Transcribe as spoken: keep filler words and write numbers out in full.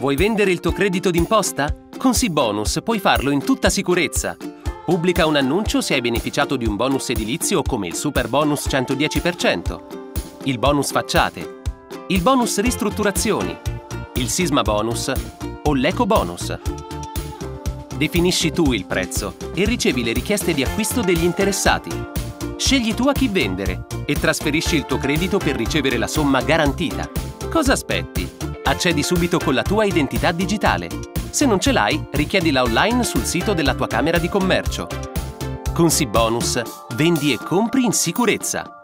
Vuoi vendere il tuo credito d'imposta? Con SiBonus puoi farlo in tutta sicurezza. Pubblica un annuncio se hai beneficiato di un bonus edilizio come il Super Bonus centodieci per cento, il bonus facciate, il bonus ristrutturazioni, il Sisma Bonus o l'Eco Bonus. Definisci tu il prezzo e ricevi le richieste di acquisto degli interessati. Scegli tu a chi vendere e trasferisci il tuo credito per ricevere la somma garantita. Cosa aspetti? Accedi subito con la tua identità digitale. Se non ce l'hai, richiedila online sul sito della tua Camera di Commercio. Con SiBonus vendi e compri in sicurezza.